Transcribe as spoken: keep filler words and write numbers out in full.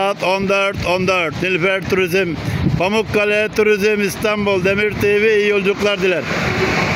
saat on dört on dört. Nilüfer Turizm, Pamukkale Turizm İstanbul, Demir T V iyi yolculuklar diler.